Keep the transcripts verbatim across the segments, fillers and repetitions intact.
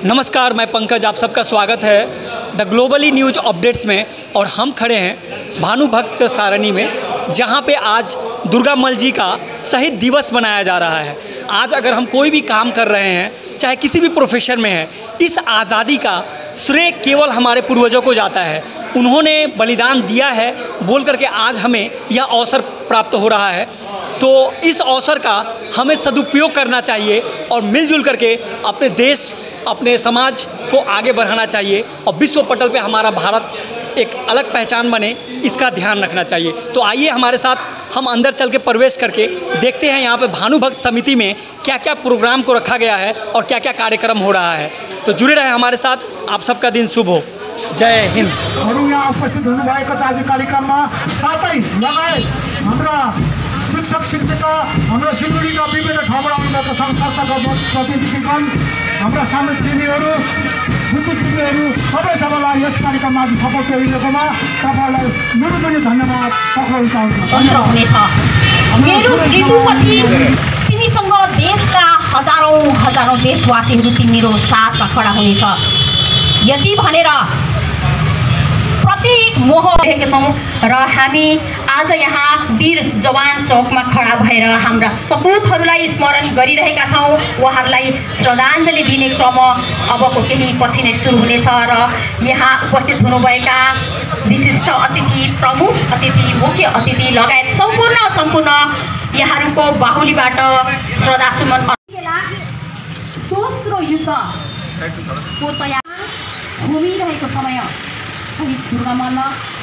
नमस्कार, मैं पंकज, आप सबका स्वागत है द ग्लोबली न्यूज़ अपडेट्स में। और हम खड़े हैं भानुभक्त सारणी में, जहां पे आज दुर्गा मल जी का शहीद दिवस मनाया जा रहा है। आज अगर हम कोई भी काम कर रहे हैं, चाहे किसी भी प्रोफेशन में है, इस आज़ादी का श्रेय केवल हमारे पूर्वजों को जाता है। उन्होंने बलिदान दिया है बोल करके आज हमें यह अवसर प्राप्त हो रहा है। तो इस अवसर का हमें सदुपयोग करना चाहिए और मिलजुल करके अपने देश, अपने समाज को आगे बढ़ाना चाहिए और विश्व पटल पे हमारा भारत एक अलग पहचान बने, इसका ध्यान रखना चाहिए। तो आइए हमारे साथ हम अंदर चल के प्रवेश करके देखते हैं यहाँ पे भानुभक्त समिति में क्या क्या प्रोग्राम को रखा गया है और क्या क्या कार्यक्रम हो रहा है। तो जुड़े रहें हमारे साथ। आप सबका दिन शुभ हो। जय हिंद। यहाँ उपस्थित हुनुभएको छ आज कार्यक्रममा, साथै लगायत हाम्रा शिक्षक शिक्षिका, हाम्रा सिलगढीका विभिन्न ठाउँबाट आउनुभएको सङ्घ संस्थाका प्रतिनिधिगण, हाम्रा सामिप्रेमीहरू, बुद्धिजीवीहरू, सबै सबैलाई यस कार्यक्रममा आज सफल गरिदिएकोमा तपाईँलाई मेरो पनि धन्यवाद पक्राउन चाहन्छु। मेरो मृत्युपछि तिमीसँग देशका हजारौँ हजारौँ देशवासीहरू तिम्रो साथमा खडा हुनेछ, यति भनेर प्रत्येक मोह रहेका छौँ। र हामी आज यहाँ वीर जवान चौकमा खडा भएर हाम्रा सपुतहरूलाई स्मरण गरिरहेका छौँ। उहाँहरूलाई श्रद्धाञ्जली दिने क्रम अबको केही पछि नै सुरु हुनेछ। र यहाँ उपस्थित हुनुभएका विशिष्ट अतिथि, प्रमुख अतिथि, मुख्य अतिथि लगायत सम्पूर्ण सम्पूर्ण यहाँहरूको बाहुलीबाट श्रद्धासुमन दोस्रो युद्धको तयार घुमिरहेको समय शहीद दुर्गा मल्ल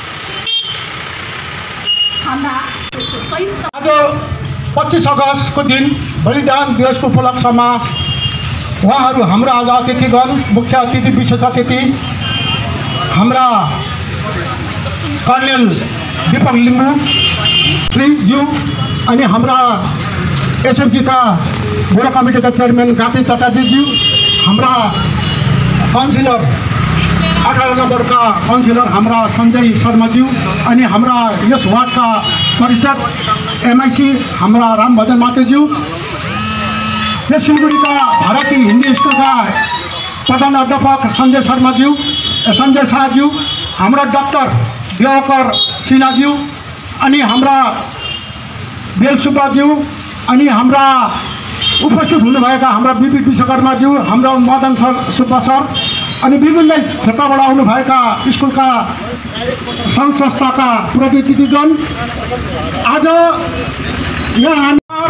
हाम्रा आज पच्चीस अगस्तको दिन बलिदान दिवसको उपलक्ष्यमा उहाँहरू हाम्रा आज अतिथिगण, मुख्य अतिथि, विशेष अतिथि हाम्रा कर्णेल दीपक लिम्बू श्रीज्यू अनि हाम्रा एसएमजीका बुढो कमिटीका चेयरम्यान गात्री चटर्जीज्यू, हाम्रा काउन्सिलर अठारह नम्बरका काउन्सिलर हाम्रा सञ्जय शर्माज्यू अनि हाम्रा यस वार्डका परिषद एमआइसी हाम्रा रामभजन मातेज्यू, यस सिलगढीका भारती हिन्दी स्कुलका प्रधान अध्यापक सञ्जय शर्माज्यू, सञ्जय शाहज्यू, हाम्रा डाक्टर दिवाकर सिन्हाज्यू अनि हाम्रा बेल सुब्बाज्यू अनि हाम्रा उपस्थित हुनुभएका हाम्रा बिपी विश्वकर्माज्यू, हाम्रा मदन सर सुब्बा सर अनि विभिन्न क्षेत्रबाट आउनुभएका स्कुलका सङ्घ संस्थाका प्रतिनिधिगण, आज यहाँ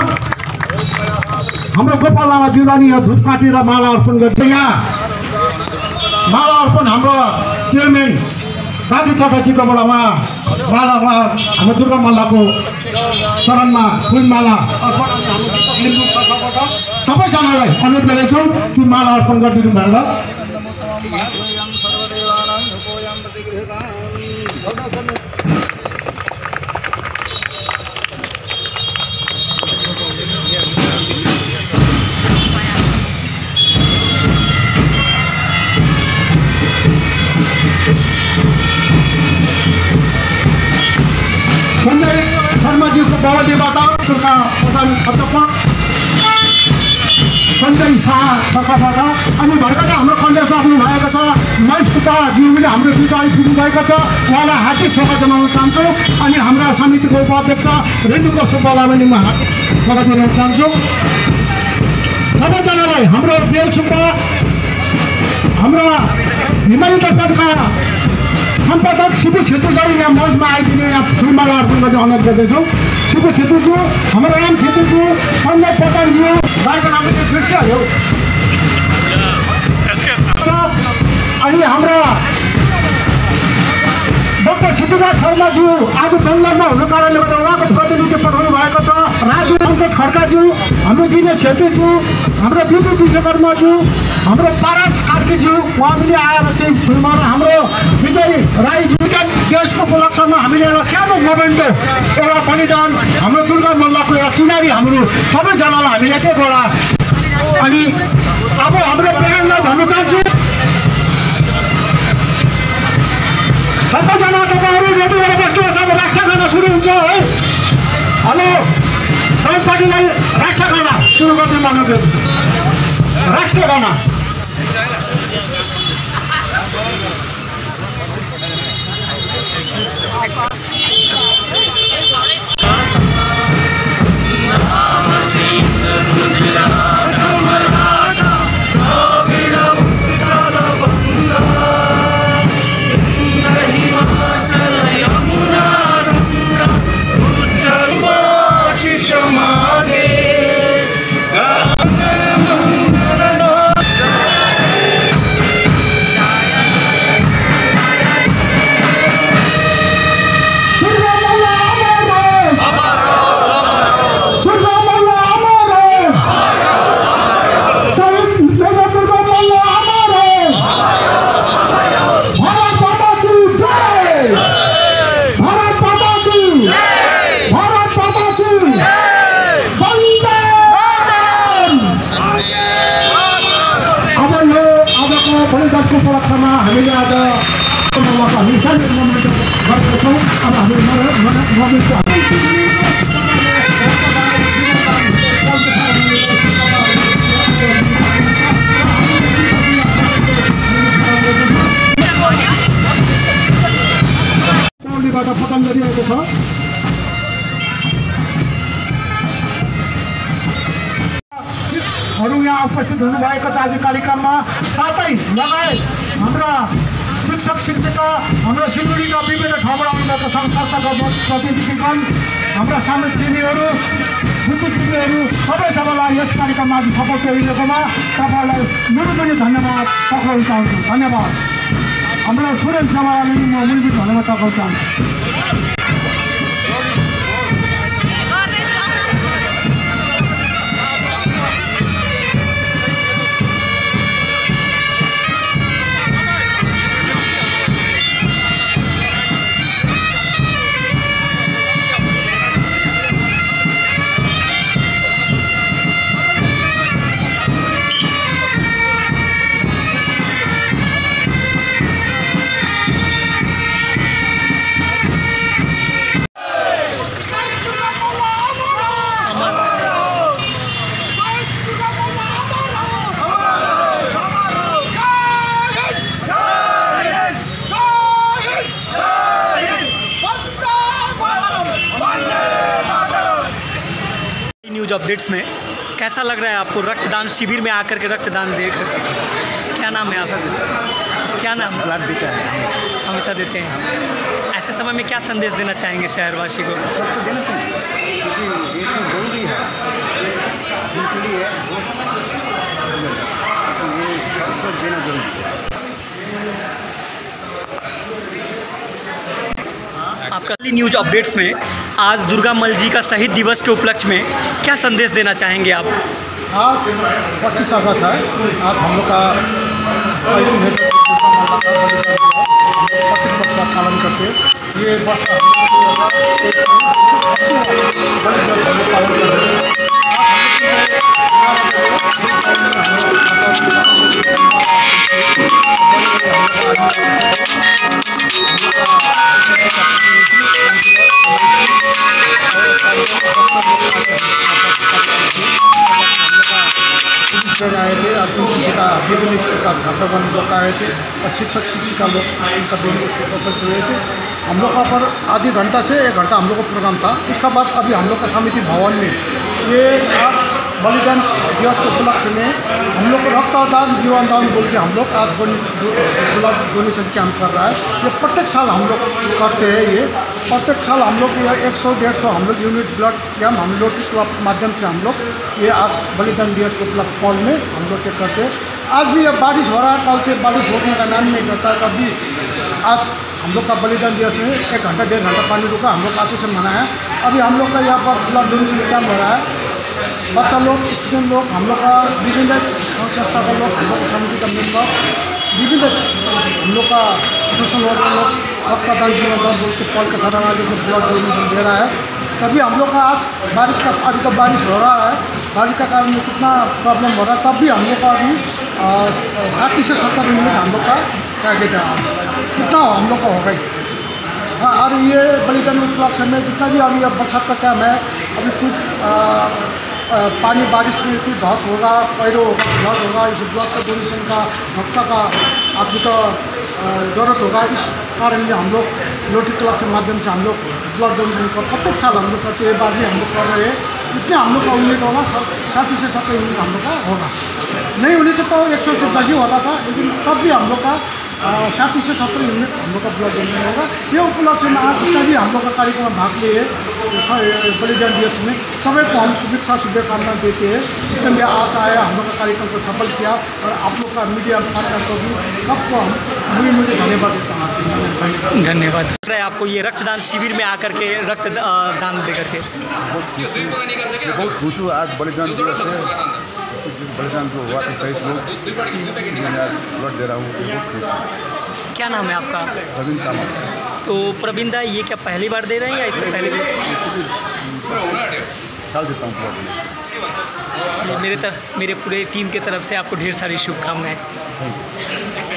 हाम्रो गोपाल लामाज्यूलाई नि धुप काटेर माला अर्पण गर्दै यहाँ माला अर्पण हाम्रो चेयरम्यान गात्री चटर्जीकोबाट उहाँ माला उहाँ हाम्रो दुर्गा मल्लको चरणमा फुलमाला अर्पण सबैजनालाई अनुरोध गरेछौँ कि माला अर्पण गरिदिनु भएर। सञ्जय शर्माज्यूको बाहुलीबाट स्कुलका प्रधान अध्यापक सञ्जय शाह तर्फबाट अनि भर्खर हाम्रो कन्डेस आउनु भएको छ महेश सुब्बाज्यू पनि हाम्रो विजय पुग्नुभएको छ, उहाँलाई हार्दिक स्वागत जनाउन चाहन्छु। अनि हाम्रा समितिको उपाध्यक्ष रेणुका सुब्बालाई पनि म हार्दिक स्वागत जनाउन चाहन्छु। सबैजनालाई हाम्रो बेल सुब्बा, हाम्रा हिमाली दर्पणका सम्पादक शिबु छेत्रीज्यू यहाँ मञ्चमा आइदिने यहाँ फुलमाला अर्पण गर्ने अनुरोध गर्दैछौँ। शिबु छेत्रीज्यू, हाम्रो राम छेत्रीज्यू, सञ्जय पटेलज्यू, गाईको नाम चाहिँ बिर्सिहाल्यो, अनि हाम्रा डाक्टर सिद्धिराज शर्माज्यू आज बेङ्गलोरमा हुनु कारणले गर्दा उहाँको प्रतिनिधि पठाउनु भएको छ। राजु अङ्कज खड्काज्यू, हाम्रो दिनेश छेत्रीज्यू, हाम्रो बिपी विश्वकर्माज्यू, हाम्रो पारस कार्कीज्यू, उहाँ पनि आएर त्यही फुलमाला, हाम्रो विजय राईज्यू देशको उपलक्ष्यमा हामीले एउटा सानो मोमेन्टो एउटा बलिदान हाम्रो दुर्गा मल्लको एउटा चिनारी हाम्रो सबैजनालाई हामीले एकैबाट। अनि अब हाम्रो प्यानलाई भन्न चाहन्छु, सबैजना तपाईँहरू रेडी भएर बस्नुहोस्, अब राष्ट्रगाना सुरु हुन्छ है। हेलो, सबै पार्टीलाई राष्ट्रगाना सुरु गर्ने अनुरोध, राष्ट्रगाना। बलिदानको उपलक्ष्यमा हामीले आज हामी सानो मोमेन्ट गर्दैछौँ। अब हामी मोमेन्टको टोलीबाट पतन गरिरहेको छ। हरू यहाँ उपस्थित हुनुभएको छ आज कार्यक्रममा, साथै लगायत हाम्रा शिक्षक शिक्षिका, हाम्रा सिलगढीका विभिन्न ठाउँबाट आउनुभएको सङ्घ संस्थाका प्रतिनिधिगण, हाम्रा सामाजिकहरू, बुद्धिजीवीहरू सबै सबैलाई यस कार्यक्रममा आज सफल दिएकोमा तपाईँलाई मेरो पनि धन्यवाद टक्राउन चाहन्छु। धन्यवाद। हाम्रो सुरेन सेवाले म मूलभूत धन्यवाद टक्राउन चाहन्छु। न्यूज अपडेट्स में कैसा लग रहा है आपको रक्तदान शिविर में आकर के रक्तदान देख? क्या नाम है आपका? क्या नाम? ब्लड देता है, हमेशा देते हैं। ऐसे समय में क्या संदेश देना चाहेंगे शहरवासी को? सबको देना चाहिए क्योंकि ये तो जरूरी है उनके लिए, ये सबको देना जरूरी है। आपका न्यूज अपडेट्स में आज दुर्गा मल जी का शहीद दिवस के उपलक्ष्य में क्या संदेश देना चाहेंगे आप? आज पच्चीस अगस्त है। आज हम लोग का शहीद पच्चीस वर्ष का पालन करते ये वर्ष पालन कर रहे हैं। आए थे अर्जुन शिक्षिका विभिन्न स्कूल का छात्रगण लोग आए थे और शिक्षक शिक्षिका लोग स्कूल का दोनों उपस्थित हुए थे। हम लोग का पर आधी घंटा से एक घंटा हम लोग का प्रोग्राम था। उसका बाद अभी हम लोग का समिति भवन में ये आज बलिदान दिवस के उपलक्ष्य में हम लोग को रक्तदान जीवन दान बोल के हम लोग आज ब्लड डोनेशन कैंप कर रहा है। ये प्रत्येक साल हम लोग करते हैं। ये प्रत्येक साल हम लोग एक सौ डेढ़ सौ हम लोग यूनिट ब्लड कैंप हम लोग के क्लब माध्यम से हम लोग ये आज बलिदान दिवस के उपलक्ष्य पल में हम लोग ये करते हैं। आज भी अब बारिश हो रहा है, कल से बारिश होने का नाम नहीं करता है। तभी आज हम लोग का बलिदान दिवस में एक घंटा डेढ़ घंटा पानी रुका, हम लोग अच्छे से मनाया। अभी हम लोग का यहाँ पर ब्लड डोनेशन कैंप हो रहा है। बच्चा लोग, स्टूडेंट लोग, हम लोग का विभिन्न संस्था का लोग, हम लोग का समिति का मेम्बर, विभिन्न हम लोग का सोशल वर्कर लोग रक्तदान जीवन दान बोल के पल के सारा जो ब्लड डोनेशन दे रहा है। तभी हम लोग का आज बारिश का अभी तो बारिश हो रहा है, बारिश का कारण में कितना प्रॉब्लम हो रहा है। तब भी हम लोग का अभी साठी से सत्तर मिनट हम लोग का टारगेट है। कितना हम लोग का हो गई। हाँ, और ये बलिदान उपलक्ष्य में जितना भी अभी बरसात का टाइम है, अभी कुछ आ, आ, पानी बारिश में कुछ धस होगा, पैरो होगा, फ्लड होगा, इस ब्लड का डोनेशन का रक्त का आपकी तो ज़रूरत होगा। इस कारण से हम लोग लोटी क्लब के माध्यम से हम लोग ब्लड डोनेशन का प्रत्येक साल हम लोग करते हैं। बार भी हम लोग कर रहे हैं। इतने हम लोग का यूनिट होगा, साठी से सत्तर यूनिट हम लोग का होगा। नहीं यूनिट तो एक सौ से बजी होता था, लेकिन तब भी हम लोग का साठी से सत्तर यूनिट हम लोग का ब्लड डोनेशन होगा। ये उपलक्ष्य में आज जितना भी हम लोग का कार्यक्रम में भाग लिए बलिदान दिवस में सभी को हम शुभेच्छा शुभकामना देते हैं। जितने भी आज आया हम लोग का कार्यक्रम को सफल किया और आप लोग का मीडिया पार्टनर को भी सबको हम मुझे मुझे धन्यवाद देता हूँ। धन्यवाद। आपको ये रक्तदान शिविर में आकर के रक्त दान दे करके बहुत खुश हूँ। आज बलिदान दिवस है, बलिदान जो हुआ था सही लोग मैं आज ब्लड दे रहा हूँ, बहुत खुश हूँ। क्या नाम है आपका? प्रवीण तामा। तो प्रवीण दा, ये क्या पहली बार दे रहे हैं या इससे पहले भी साल देता हूँ ब्लड? मेरे तरफ मेरे पूरे टीम के तरफ से आपको ढेर सारी शुभकामनाएं।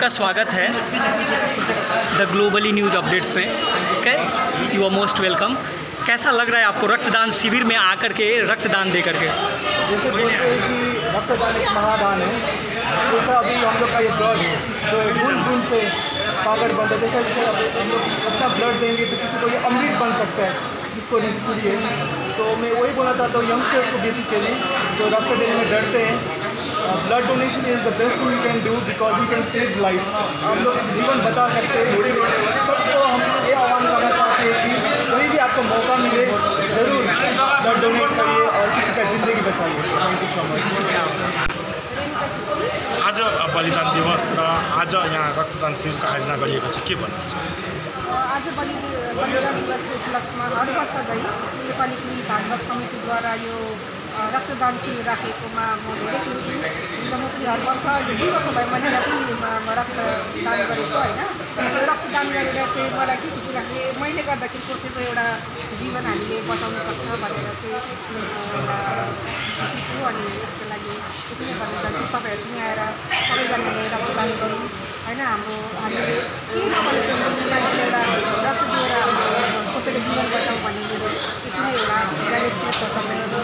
आपका स्वागत है द ग्लोबली न्यूज़ अपडेट्स में। Okay, you are most welcome. कैसा लग रहा है आपको रक्तदान शिविर में आकर के रक्तदान दे करके? जैसे बोलते हैं कि रक्तदान एक महादान है, जैसा अभी हम लोग का ये ब्लड है जो बूंद बूंद से सागर बनता है, जैसे जैसे हम लोग अपना ब्लड देंगे तो किसी को ये अमृत बन सकता है जिसको नेसेसरी है। तो मैं वही बोलना चाहता हूँ यंगस्टर्स को बेसिकली जो रक्त देने में डरते हैं, blood donation is the best thing you can do because you can save life. हम लोग एक जीवन बचा सकते हैं। इसीलिए सबको हम ये आह्वान करना चाहते हैं कि कहीं भी आपको मौका मिले ज़रूर ब्लड डोनेट करिए और किसी का ज़िंदगी बचाइए। Thank you so much. आज बलिदान दिवस र आज यहाँ रक्तदान शिविरको आयोजना गरिएको छ, के भन्नुहुन्छ? आज बलि बलिदान दिवसको उपलक्ष्यमा हर वर्ष झै नेपाली कुली भागवत समितिद्वारा यो रक्तदान शिविर राखेकोमा म धेरै खुसी छु। म पनि हर वर्ष यो दुई वर्ष भयो मैले पनि रक्तदान गरेको होइन। यो रक्तदान गरेर चाहिँ मलाई के खुसी लाग्छ, मैले गर्दाखेरि कसैको एउटा जीवन हामीले बचाउन सक्छ भनेर चाहिँ एउटा खुसी छु। अनि यसको लागि यति नै भन्न चाहन्छु, तपाईँहरू पनि आएर सबैजनाले रक्तदान गरौँ होइन। हाम्रो हामीले के नभने चाहिँ एउटा रक्त दिएर कसैको जीवन बचाउँ भन्ने मेरो यति नै एउटा डाइरेक्ट छ सबैजना।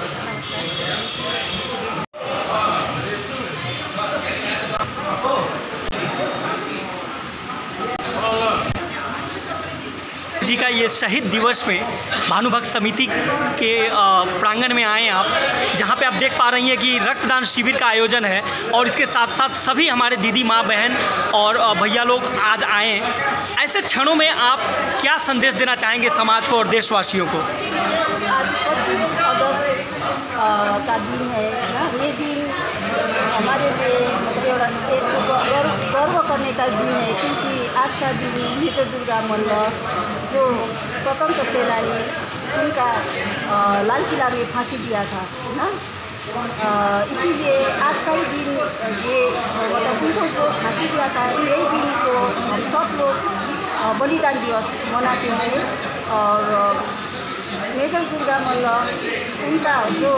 जी का ये शहीद दिवस में भानुभक्त समिति के प्रांगण में आए आप, जहां पे आप देख पा रही हैं कि रक्तदान शिविर का आयोजन है और इसके साथ साथ सभी हमारे दीदी माँ बहन और भैया लोग आज आए हैं। ऐसे क्षणों में आप क्या संदेश देना चाहेंगे समाज को और देशवासियों को? आज पच्चीस अगस्त का दिन है ना, ये दिन हमारे लिए मतलब एक गर्व गर्व करने का दिन है, क्योंकि आज का दिन मेजर दुर्गा मल्ल जो स्वतंत्र सेनानी उनका लाल किला में फांसी दिया था ना, इसीलिए आज का ही दिन ये मतलब उनको जो फांसी दिया था यही दिन को हम सब लोग बलिदान दिवस मनाते हैं। और मेजर दुर्गा मल्ल उनका जो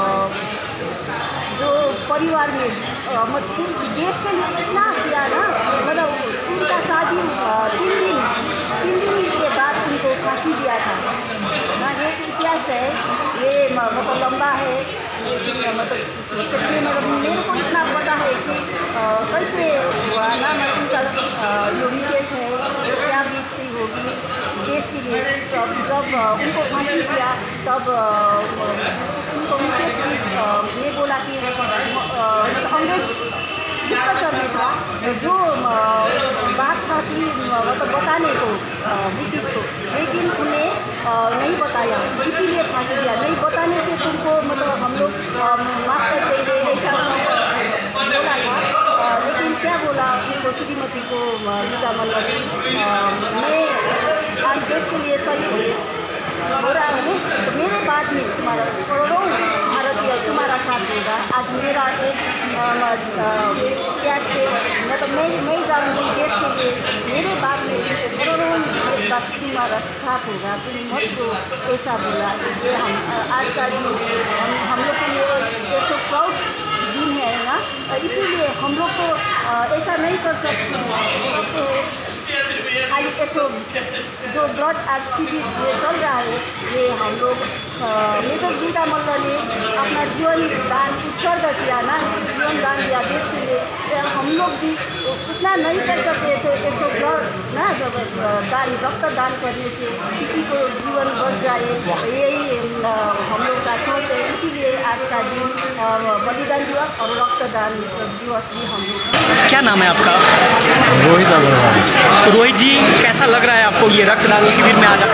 जो परिवार में मतलब देश के लिए इतना किया ना, मतलब उनका शादी तीन दिन तीन दिन के बाद उनको फांसी दिया था ना। ये इतिहास है, ये मतलब लंबा है, लेकिन मतलब कितने मतलब मेरे को इतना पता है कि कैसे हुआ ना, मतलब उनका जो विशेष है क्या बीतती होगी देश के लिए। जब जब उनको फांसी दिया तब उनको विशेष ने बोला कि अंग्रेज गुप्तचर में था जो बात था कि मतलब बताने को ब्रिटिश को, लेकिन उन्हें नहीं बताया, इसीलिए फांसी दिया। नहीं बताने से तुमको मतलब हम लोग माफ कर देंगे ऐसा बोला था। लेकिन क्या बोला उनको श्रीमती को दुर्गा मल्ल ने, मैं आज देश के लिए सही बोले हो रहा हूँ तो मेरे बाद में तुम्हारा करोड़ों भारतीय तुम्हारा साथ देगा। आज मेरा एक त्याग से मतलब मैं मैं जाऊँगी देश के लिए, मेरे बाद में करोड़ों देशवासी तुम्हारा साथ होगा, तुम मत को ऐसा बोला। ये हम आज का दिन हम हम लोग के लिए एक तो प्राउड दिन है ना, इसीलिए हम लोग को ऐसा नहीं कर सकते खाली एक तो जो ब्लड आज शिविर ये चल रहा है, ये हम लोग मेजर दुर्गा मल्ल ने अपना जीवन दान उत्सर्ग किया ना, जीवन दान दिया देश के लिए। हम लोग भी उतना नहीं कर सकते, तो एक तो ब्लड ना जब दान रक्त दान करने से किसी को जीवन बच जाए, यही हम लोग का सोच है। इसीलिए आज का दिन बलिदान दिवस और रक्तदान दिवस भी हम लोग। क्या नाम है आपका? रोहित अग्रवाल। तो रोहित जी, कैसा लग रहा है आपको ये रक्तदान शिविर में आज?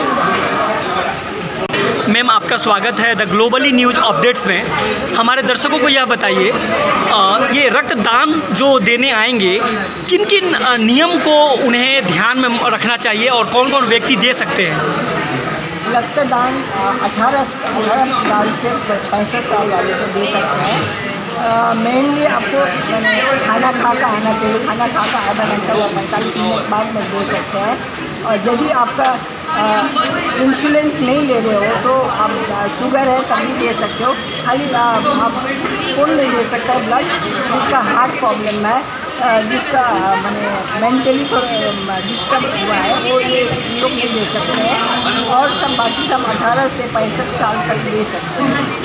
मैम, आपका स्वागत है द ग्लोबली न्यूज़ अपडेट्स में। हमारे दर्शकों को यह बताइए, ये रक्तदान जो देने आएंगे किन किन नियम को उन्हें ध्यान में रखना चाहिए और कौन कौन व्यक्ति दे सकते हैं? रक्तदान अठारह अठारह साल से पैंसठ साल वाले को दे सकते हैं। मेनली आपको खाना खा कर आना चाहिए, खाना खा कर आधा घंटा या पैंतालीस मिनट बाद में दे सकते हैं। और यदि आपका इंसुलिन नहीं ले रहे हो तो आप शुगर है तब भी दे सकते हो। खाली आप कौन नहीं ले सकता ब्लड जिसका हार्ट प्रॉब्लम है जिसका मैंने मेंटली थोड़ा डिस्टर्ब हुआ है वो ये लोग नहीं ले सकते हैं, और सब बाकी सब अठारह से पैंसठ साल तक ले सकते हैं।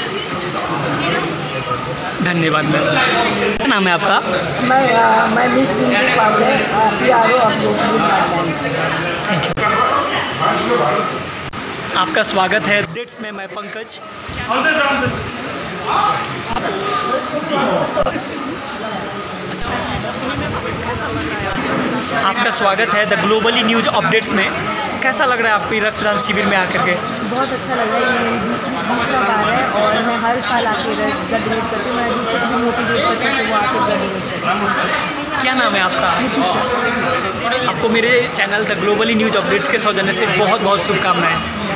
धन्यवाद मैम। क्या नाम है आपका? मैं आ, मैं miss Bindu Pawle, P R O of thank you. आपका स्वागत है अपडेट्स में। मैं पंकज। आपका स्वागत है द ग्लोबली न्यूज अपडेट्स में। कैसा लग रहा है आपको रक्तदान शिविर में आकर के? बहुत अच्छा लग रहा है। ये मेरी दूसरी दूसरा बार है और मैं हर साल आके ब्लड डोनेट करती हूँ। मैं दूसरे को भी मोटिवेट करती हूँ कि वो आके ब्लड डोनेट करती हूँ। क्या नाम है आपका? आपको मेरे channel the globally news updates के सौजन्य से बहुत बहुत शुभकामनाएं।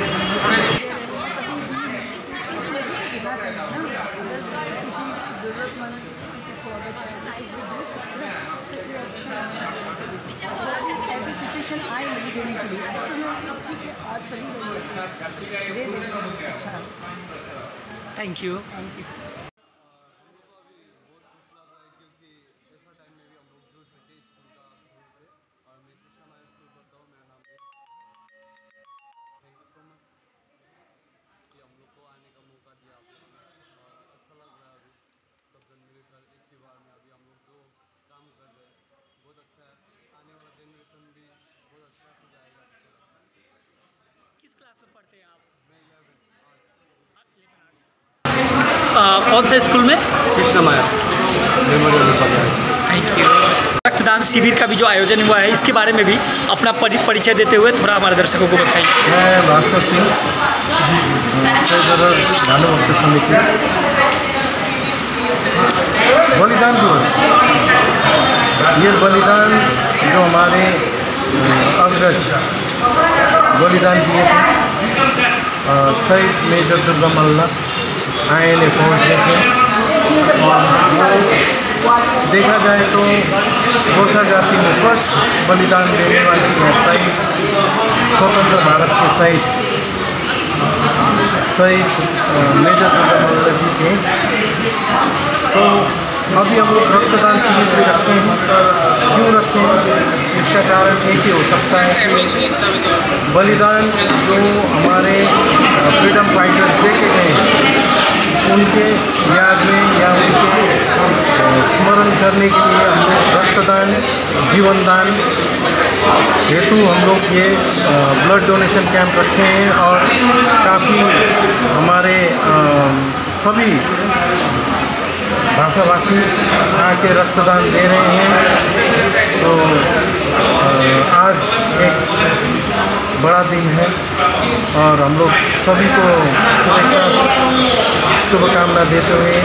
ऐसी सिचुएशन आई नहीं देने के लिए, तो मैं उसको ठीक है आज सभी लोग दे देते हैं। अच्छा, थैंक यू। किस क्लास में पढ़ते हैं आप? आ, कौन से स्कूल में? Krishna Maya memorial. Thank you. रक्तदान शिविर का भी जो आयोजन हुआ है इसके बारे में भी अपना परि परिचय देते हुए थोड़ा हमारे दर्शकों को बताइए। मैं भास्कर सिंह, भानुभक्त समिति। बलिदान दिवस, ये बलिदान जो हमारे अग्रज बलिदान दिए थे, शहीद major Durga Malla I N A फौज में थे, और वो देखा जाए तो गोरखा जाति में फर्स्ट बलिदान देने वाली है शहीद, स्वतंत्र भारत के शहीद शहीद मेजर दुर्गा मल्ल जी थे। तो अभी हम लोग रक्तदान शिविर भी रखे हैं। क्यों रखे हैं? इसका कारण एक ही हो सकता है कि बलिदान जो हमारे फ्रीडम फाइटर्स दे के गए हैं उनके याद में या उनके स्मरण करने के लिए हम लोग रक्तदान जीवनदान हेतु हम लोग ये ब्लड डोनेशन कैंप रखे हैं, और काफ़ी हमारे सभी भाषाभाषी आके रक्तदान दे रहे हैं। तो आज एक बड़ा दिन है और हम लोग सभी को शुभेच्छा शुभकामना देते हुए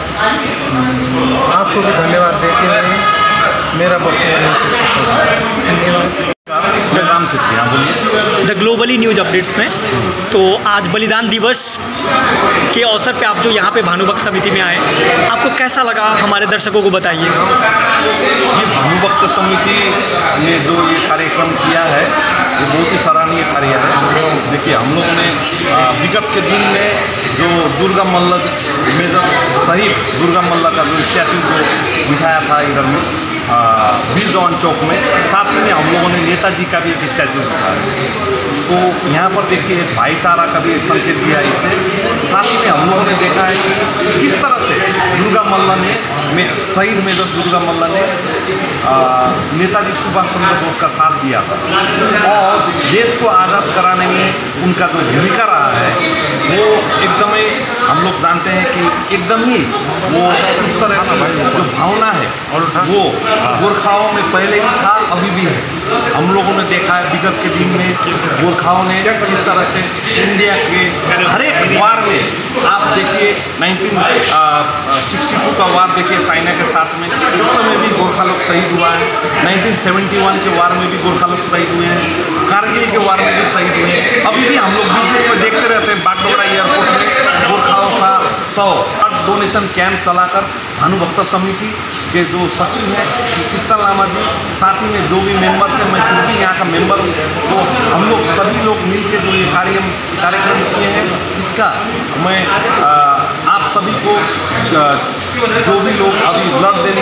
आपको भी धन्यवाद देते हुए मेरा वक्तव्य धन्यवाद। नाम से थे, हाँ बोलिए। द ग्लोबली न्यूज अपडेट्स में तो आज बलिदान दिवस के अवसर पे आप जो यहाँ पे भानुभक्त समिति में आए, आपको कैसा लगा हमारे दर्शकों को बताइए। ये भानुभक्त समिति ने जो ये कार्यक्रम किया है ये बहुत ही सराहनीय कार्य है। देखिए हम लोगों ने विगत के दिन में जो दुर्गा मल्ल मेजर शहीद दुर्गा मल्ल का जो स्टैचू जो बिठाया था इधर में वीर जवान चौक में, साथ में हम लोगों ने नेताजी का भी एक स्टैचू रखा है। तो यहाँ पर देखिए भाईचारा का भी एक संकेत दिया है इससे। साथ में हम लोगों ने देखा है कि किस तरह से दुर्गा मल्ल ने में शहीद मेजर दुर्गा मल्ल ने नेताजी सुभाष चंद्र बोस का साथ दिया था और देश को आज़ाद कराने में उनका जो भूमिका रहा है वो एकदम ही हम लोग जानते हैं कि एकदम ही वो उस तरह की जो भावना है और वो गोरखाओं में पहले भी था, अभी भी है। हम लोगों ने देखा है विगत के दिन में गोरखाओं ने किस तरह से इंडिया के हर एक वार में आप देखिए नाइनटीन सिक्सटी टू का वार देखिए चाइना के साथ में, उस समय भी गोरखा लोग शहीद हुआ है। नाइनटीन सेवेंटी वन के वार में भी गोरखा लोग शहीद हुए हैं, कारगिल के वार में भी शहीद हुए हैं। अभी भी हम लोग वीडियो में देखते रहते हैं बागडोगरा एयरपोर्ट में गोरखाओं का सौ ब्लड डोनेशन कैंप चलाकर भानुभक्त समिति के जो सचिव हैं कृष्ण लामा जी, साथ ही में जो भी मेंबर्स हैं, मैं खुद भी यहाँ का मेंबर हूँ, तो हम लोग सभी लोग मिलकर जो ये कार्य कार्यक्रम किए हैं इसका मैं आ, आप सभी को जो भी लोग अभी ब्लड देने के लिए आए थे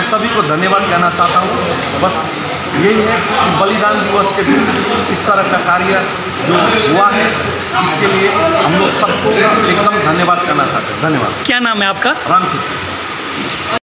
मैं सभी को धन्यवाद कहना चाहता हूँ। बस यही है कि बलिदान दिवस के दिन इस तरह का कार्य जो हुआ है, इसके लिए हम लोग सबको एकदम धन्यवाद करना चाहते हैं। धन्यवाद। क्या नाम है आपका? राम छेत्री।